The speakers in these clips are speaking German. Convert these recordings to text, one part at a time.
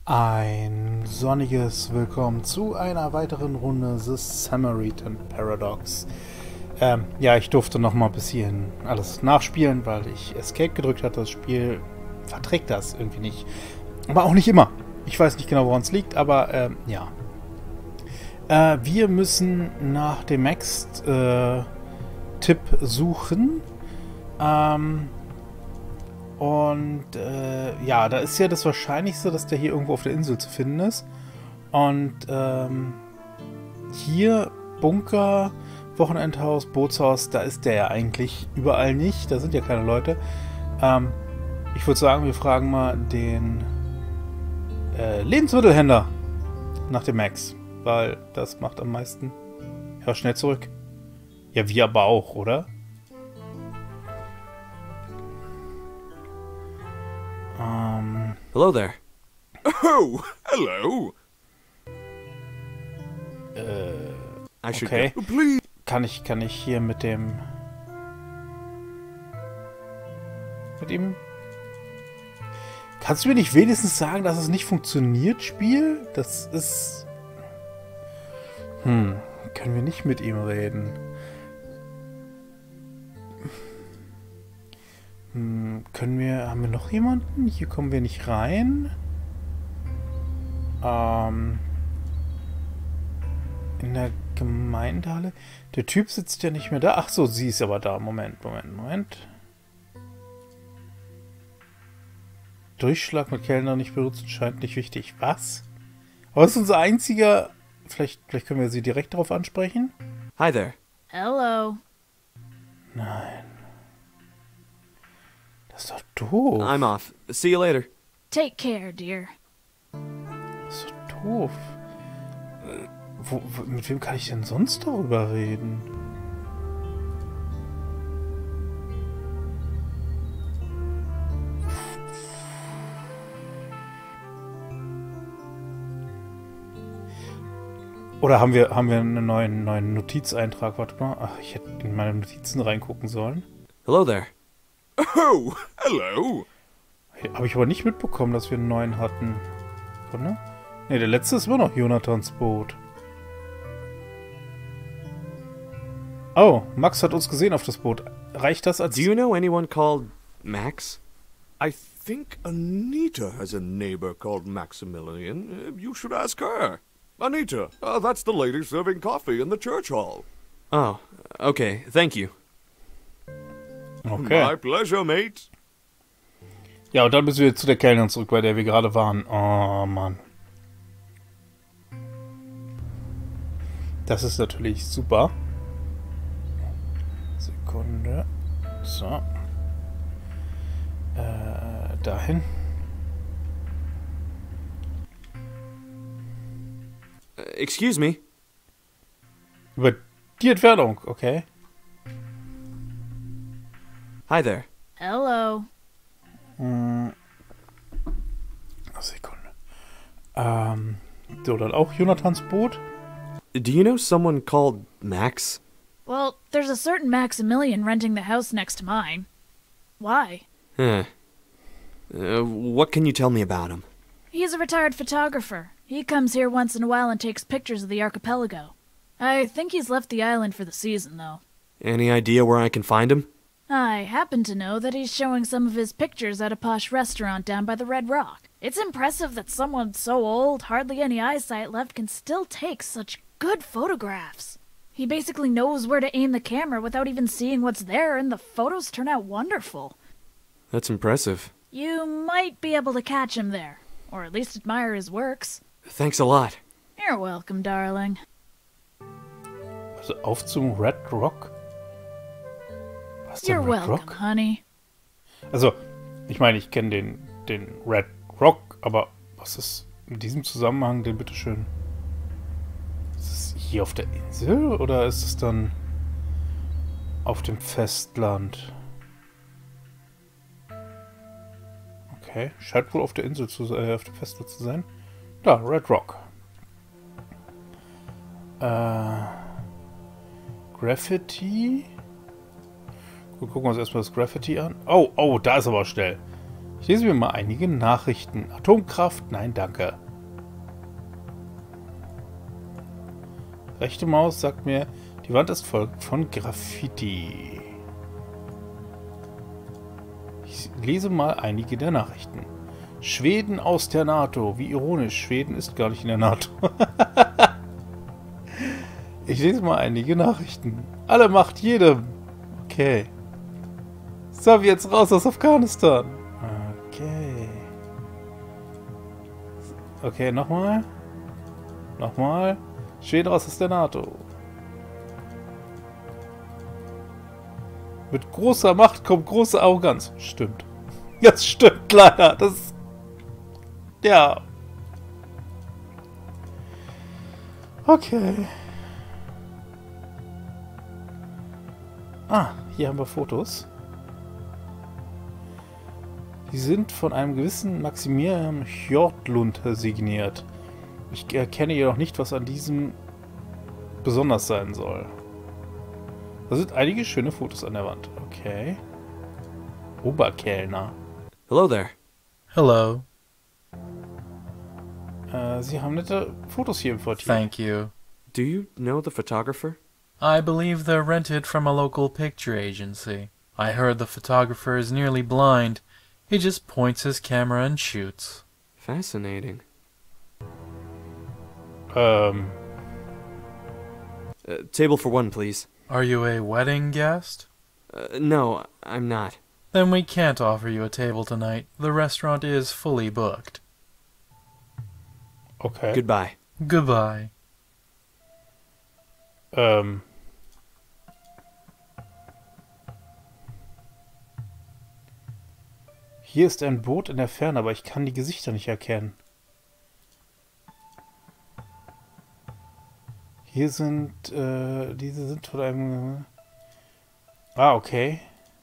Ein sonniges Willkommen zu einer weiteren Runde The Samaritan Paradox. Ja, ich durfte noch mal bis hierhin alles nachspielen, weil ich Escape gedrückt hatte. Das Spiel verträgt das irgendwie nicht. Aber auch nicht immer. Ich weiß nicht genau, woran es liegt, aber ja. Wir müssen nach dem Next-Tipp suchen. Ja, da ist ja das Wahrscheinlichste, dass der hier irgendwo auf der Insel zu finden ist. Und hier Bunker, Wochenendhaus, Bootshaus, da ist der ja eigentlich überall nicht. Da sind ja keine Leute. Ich würde sagen, wir fragen mal den Lebensmittelhändler nach dem Max. Weil das macht am meisten. Ja, schnell zurück. Ja, wir aber auch, oder? Hello there. Oh, hello. I should Okay. go. Please. Kann ich hier mit dem... Mit ihm... Kannst du mir nicht wenigstens sagen, dass es nicht funktioniert, Spiel? Das ist... können wir nicht mit ihm reden? Haben wir noch jemanden? Hier kommen wir nicht rein. In der Gemeindehalle. Der Typ sitzt ja nicht mehr da. Ach so, sie ist aber da. Moment. Durchschlag mit Kellner nicht benutzen scheint nicht wichtig. Was? Aber das ist unser einziger... Vielleicht können wir sie direkt darauf ansprechen? Hi there. Hello. Nein. Das ist doch doof. I'm off. See you later. Take care, dear. Das ist doch doof. Mit wem kann ich denn sonst darüber reden? Oder haben wir einen neuen Notizeintrag? Warte mal. Ach, ich hätte in meine Notizen reingucken sollen. Hello there. Oh, hello. Habe ich aber nicht mitbekommen, dass wir einen neuen hatten. Oder? Ne, der letzte ist immer noch Jonathans Boot. Oh, Max hat uns gesehen auf das Boot. Reicht das als... Do you know anyone called Max? I think Anita has a neighbor called Maximilian. You should ask her. Anita, that's the lady serving coffee in the church hall. Oh, okay. Thank you. Okay. My pleasure, mate. Ja, und dann müssen wir zu der Kellnerin zurück, bei der wir gerade waren. Oh, Mann. Das ist natürlich super. Sekunde. So. Dahin. Excuse me. Über die Entfernung, okay. Hi there. Hello. Sekunde. So, dann auch Jonathans Boot. Do you know someone called Max? Well, there's a certain Maximilian renting the house next to mine. Why? Huh. What can you tell me about him? He's a retired photographer. He comes here once in a while and takes pictures of the archipelago. I think he's left the island for the season, though. Any idea where I can find him? I happen to know that he's showing some of his pictures at a posh restaurant down by the Red Rock. It's impressive that someone so old, hardly any eyesight left, can still take such good photographs. He basically knows where to aim the camera without even seeing what's there, and the photos turn out wonderful. That's impressive. You might be able to catch him there, or at least admire his works. Thanks a lot. You're welcome, darling. Also auf zum Red Rock. Was ist You're denn Red welcome, Rock? honey. Also, ich meine, ich kenne den Red Rock, aber was ist in diesem Zusammenhang denn bitteschön? Ist es hier auf der Insel oder ist es dann auf dem Festland? Okay, scheint wohl auf der Insel auf dem Festland zu sein. Da, Red Rock. Graffiti. Gut, gucken wir uns erstmal das Graffiti an. Oh, da ist aber schnell. Ich lese mir mal einige Nachrichten. Atomkraft? Nein, danke. Rechte Maus sagt mir, die Wand ist voll von Graffiti. Ich lese mal einige der Nachrichten. Schweden aus der NATO. Wie ironisch, Schweden ist gar nicht in der NATO. Ich lese mal einige Nachrichten. Alle Macht jedem. Okay. Sowjets raus aus Afghanistan. Okay. Okay, nochmal. Nochmal. Schweden raus aus der NATO. Mit großer Macht kommt große Arroganz. Stimmt. Das stimmt leider. Das... Ja. Okay. Ah, hier haben wir Fotos. Die sind von einem gewissen Maximilian Hjortlund signiert. Ich erkenne jedoch nicht, was an diesem besonders sein soll. Da sind einige schöne Fotos an der Wand. Okay. Oberkellner. Hello there. Hello. Sie haben nette Fotos hier importiert. Thank you. Do you know the photographer? I believe they're rented from a local picture agency. I heard the photographer is nearly blind. He just points his camera and shoots. Fascinating. Table for one, please. Are you a wedding guest? No, I'm not. Then we can't offer you a table tonight. The restaurant is fully booked. Okay. Goodbye. Goodbye. Hier ist ein Boot in der Ferne, aber ich kann die Gesichter nicht erkennen. Hier sind, diese sind von einem... Ah, okay.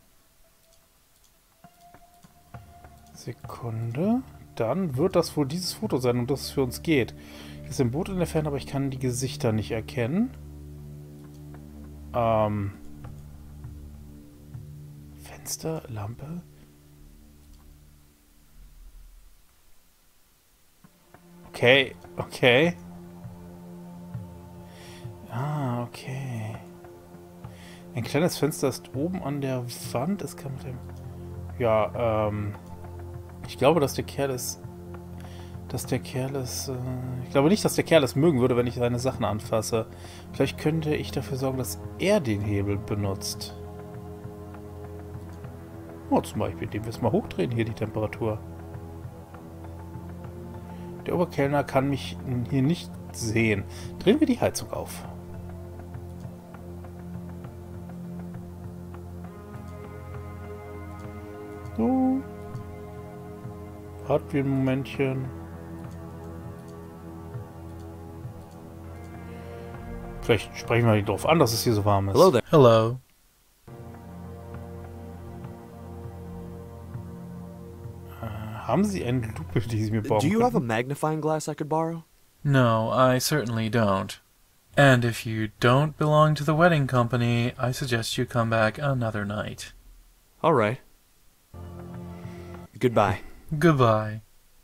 Sekunde. Dann wird das wohl dieses Foto sein, um das es für uns geht. Hier ist ein Boot in der Ferne, aber ich kann die Gesichter nicht erkennen. Fenster, Lampe. Okay, okay. Ah, okay. Ein kleines Fenster ist oben an der Wand. Es kann mit dem... Ja, ich glaube, dass der Kerl es... ich glaube nicht, dass der Kerl es mögen würde, wenn ich seine Sachen anfasse. Vielleicht könnte ich dafür sorgen, dass er den Hebel benutzt. Oh, zum Beispiel, indem wir es mal hochdrehen, hier die Temperatur. Der Oberkellner kann mich hier nicht sehen. Drehen wir die Heizung auf. So. Warten wir ein Momentchen. Vielleicht sprechen wir nicht drauf an, dass es hier so warm ist. Hello there. Hello. Haben Sie eine Lupe, die Sie mir bauen Do you have a könnten? magnifying glass I could borrow? No, I certainly don't. And if you don't belong to the wedding company, I suggest you come back another night. All right. Goodbye. Goodbye.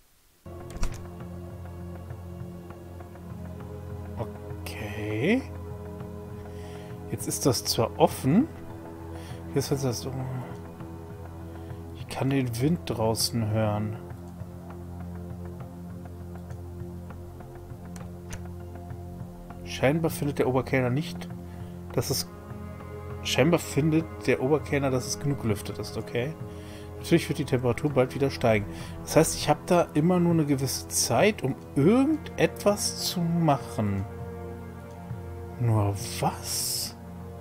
Okay. Jetzt ist das zwar offen. Hier ist das... Ich kann den Wind draußen hören. Scheinbar findet der Oberkellner nicht, dass es... Scheinbar findet der Oberkellner, dass es genug gelüftet ist, okay? Natürlich wird die Temperatur bald wieder steigen. Das heißt, ich habe da immer nur eine gewisse Zeit, um irgendetwas zu machen. Nur was?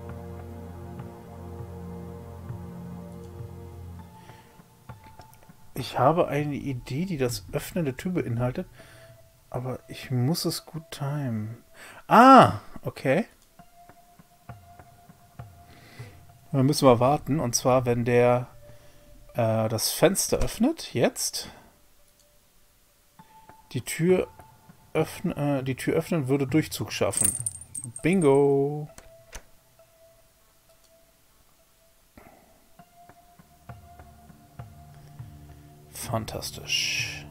Ich habe eine Idee, die das Öffnen der Tür beinhaltet, aber ich muss es gut timen. Ah, okay. Dann müssen wir warten, und zwar, wenn der das Fenster öffnet, jetzt. Die Tür öffnen würde Durchzug schaffen. Bingo! fantastisch.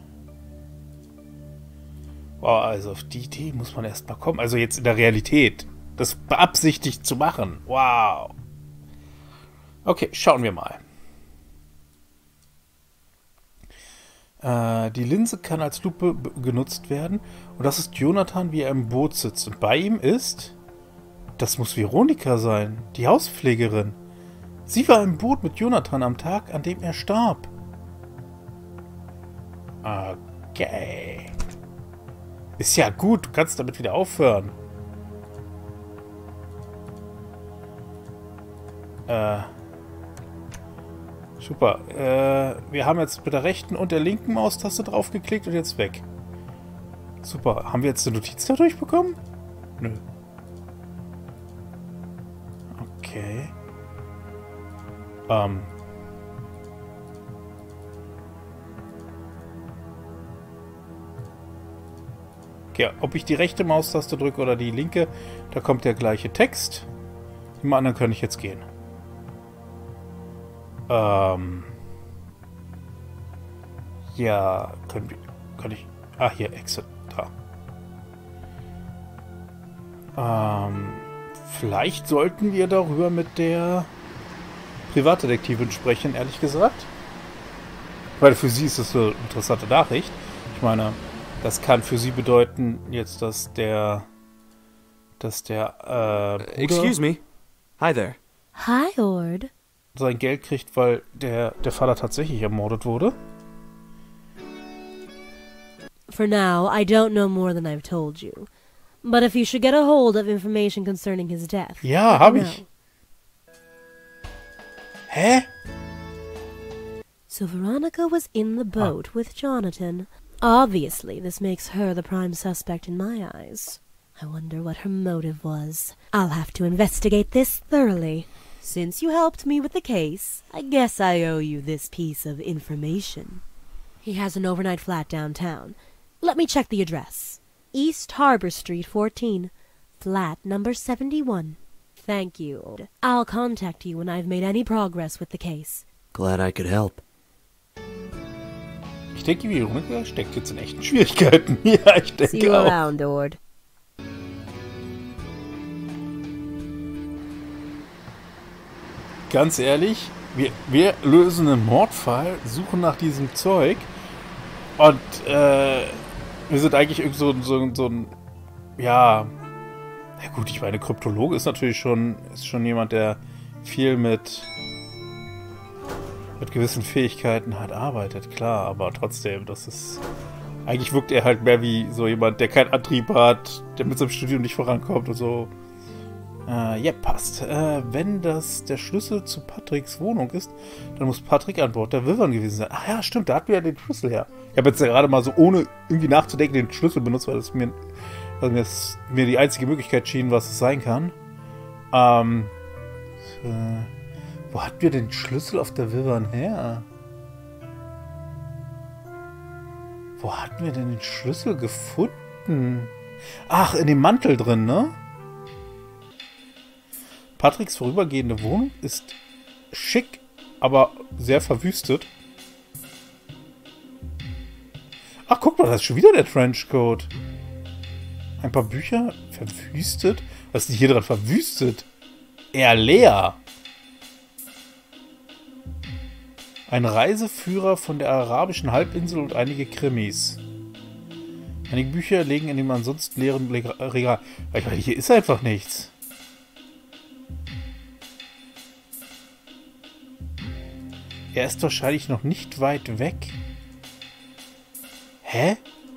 Wow, also auf die Idee muss man erst mal kommen. Also jetzt in der Realität. Das beabsichtigt zu machen. Wow. Okay, schauen wir mal. Die Linse kann als Lupe genutzt werden. Und das ist Jonathan, wie er im Boot sitzt. Und bei ihm ist... Das muss Veronika sein, die Hauspflegerin. Sie war im Boot mit Jonathan am Tag, an dem er starb. Okay. Ist ja gut, du kannst damit wieder aufhören. Super. Wir haben jetzt mit der rechten und der linken Maustaste draufgeklickt und jetzt weg. Super. Haben wir jetzt eine Notiz dadurch bekommen? Nö. Okay. Okay, ob ich die rechte Maustaste drücke oder die linke, da kommt der gleiche Text. Im anderen kann ich jetzt gehen. Ja, kann ich... Ah, hier, Exit, da. Vielleicht sollten wir darüber mit der Privatdetektivin sprechen, ehrlich gesagt. Weil für sie ist das so eine interessante Nachricht. Ich meine, das kann für sie bedeuten, jetzt, dass der Bruder Excuse me. Hi there. Hi, Ord. sein Geld kriegt, weil der Vater tatsächlich ermordet wurde. For now, I don't know more than I've told you. But if you should get a hold of information concerning his death... Ja, let hab me ich. know. Hä? So Veronica was in the boat with Jonathan. Obviously, this makes her the prime suspect in my eyes. I wonder what her motive was. I'll have to investigate this thoroughly. Since you helped me with the case, I guess I owe you this piece of information. He has an overnight flat downtown. Let me check the address. East Harbor Street, 14. Flat number 71. Thank you. I'll contact you when I've made any progress with the case. Glad I could help. Ich denke, Veronika steckt jetzt in echten Schwierigkeiten. Ja, ich See you denke auch. around, Ord. Ganz ehrlich, wir lösen einen Mordfall, suchen nach diesem Zeug und wir sind eigentlich irgend so ein, ja, na gut, ich meine, Kryptologe ist natürlich schon jemand, der viel mit gewissen Fähigkeiten halt arbeitet, klar, aber trotzdem, das ist, eigentlich wirkt er halt mehr wie so jemand, der keinen Antrieb hat, der mit seinem Studium nicht vorankommt und so. Ja, passt. Wenn das der Schlüssel zu Patricks Wohnung ist, dann muss Patrick an Bord der Wyvern gewesen sein. Ach ja, stimmt, da hatten wir ja den Schlüssel her. Ich habe jetzt ja gerade mal so, ohne irgendwie nachzudenken, den Schlüssel benutzt, weil das mir die einzige Möglichkeit schien, was es sein kann. Wo hatten wir den Schlüssel auf der Wyvern her? Wo hatten wir denn den Schlüssel gefunden? Ach, in dem Mantel drin, ne? Patricks vorübergehende Wohnung ist schick, aber sehr verwüstet. Ach, guck mal, das ist schon wieder der Trenchcoat. Ein paar Bücher verwüstet. Was ist denn hier dran verwüstet? Eher leer. Ein Reiseführer von der arabischen Halbinsel und einige Krimis. Einige Bücher liegen in dem ansonsten leeren Regal. Ich meine, hier ist einfach nichts. Er ist wahrscheinlich noch nicht weit weg. Hä?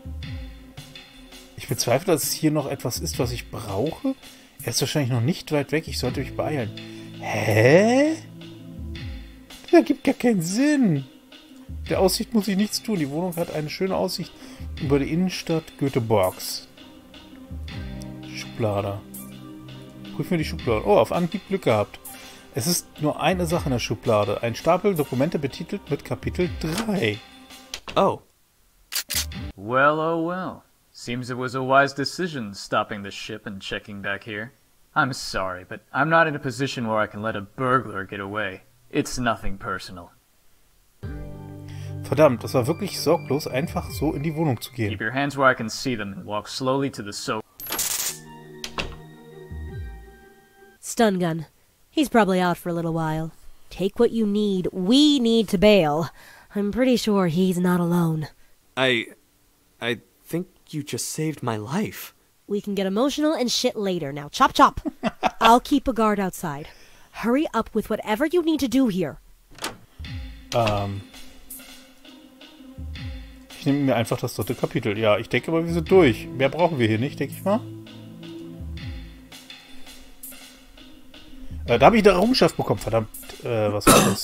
Ich bezweifle, dass es hier noch etwas ist, was ich brauche. Er ist wahrscheinlich noch nicht weit weg. Ich sollte mich beeilen. Hä? Das ergibt gar keinen Sinn. Der Aussicht muss ich nichts tun. Die Wohnung hat eine schöne Aussicht über die Innenstadt Göteborgs. Schublade. Prüfen wir die Schublade. Oh, auf Anhieb Glück gehabt. Es ist nur eine Sache in der Schublade. Ein Stapel Dokumente betitelt mit Kapitel 3. Oh. Well, oh well. Seems it was a wise decision stopping the ship and checking back here. I'm sorry, but I'm not in a position where I can let a burglar get away. It's nothing personal. Verdammt, das war wirklich sorglos, einfach so in die Wohnung zu gehen. Keep your hands where I can see them and walk slowly to the sofa. Stun gun. He's probably out for a little while. Take what you need. We need to bail. I'm pretty sure he's not alone. I think you just saved my life. We can get emotional and shit later. Now, chop chop. I'll keep a guard outside. Hurry up with whatever you need to do here. Ich nehme mir einfach das 3. Kapitel. Ja, ich denke mal, wir sind durch. Mehr brauchen wir hier nicht, denke ich mal. Da habe ich eine Errungenschaft bekommen. Verdammt, was war das?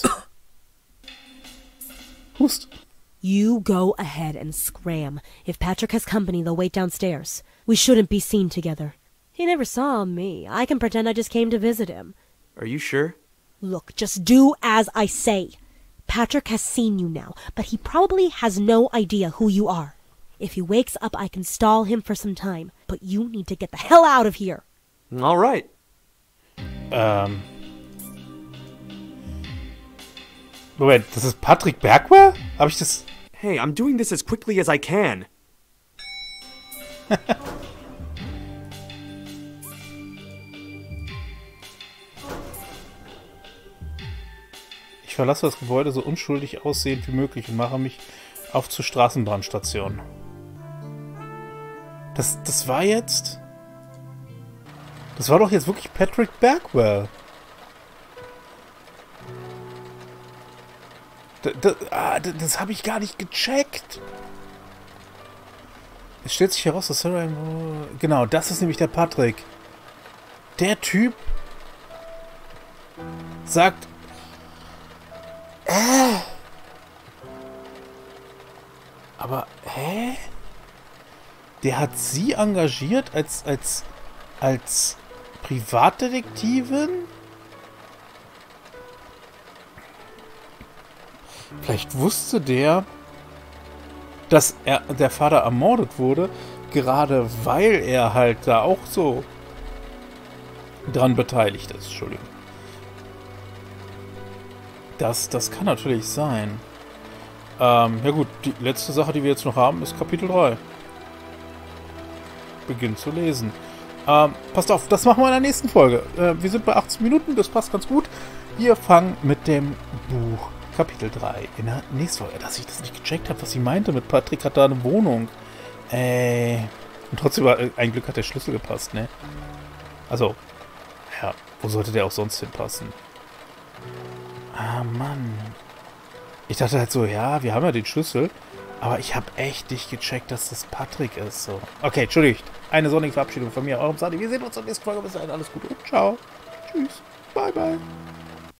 Hust. You go ahead and scram. If Patrick has company, they'll wait downstairs. We shouldn't be seen together. He never saw me. I can pretend I just came to visit him. Are you sure? Look, just do as I say. Patrick has seen you now, but he probably has no idea who you are. If he wakes up, I can stall him for some time, but you need to get the hell out of here. All right. Moment, das ist Patrick Bergwell? Habe ich das... Hey, I'm doing this as quickly as I can. Ich verlasse das Gebäude so unschuldig aussehend wie möglich und mache mich auf zur Straßenbahnstation. Das war jetzt... Das war doch jetzt wirklich Patrick Bergwell. Das habe ich gar nicht gecheckt. Es stellt sich heraus, dass Sarah... Genau, das ist nämlich der Patrick. Der Typ sagt... Aber, hä? Der hat sie engagiert als Privatdetektivin? Vielleicht wusste der, dass der Vater ermordet wurde, gerade weil er halt da auch so dran beteiligt ist. Entschuldigung. Das kann natürlich sein. Ja gut, die letzte Sache, die wir jetzt noch haben, ist Kapitel 3. Beginn zu lesen. Passt auf, das machen wir in der nächsten Folge. Wir sind bei 18 Minuten, das passt ganz gut. Wir fangen mit dem Buch Kapitel 3 in der nächsten Folge. Dass ich das nicht gecheckt habe, was sie meinte mit Patrick hat da eine Wohnung. Und trotzdem ein Glück hat der Schlüssel gepasst, ne? Also, ja, wo sollte der auch sonst hinpassen? Ah, Mann. Ich dachte halt so, ja, wir haben ja den Schlüssel, aber ich habe echt nicht gecheckt, dass das Patrick ist. So. Okay, entschuldigt. Eine sonnige Verabschiedung von mir, eurem Sadi. Wir sehen uns in der nächsten Folge. Bis dahin, alles Gute und ciao. Tschüss. Bye, bye.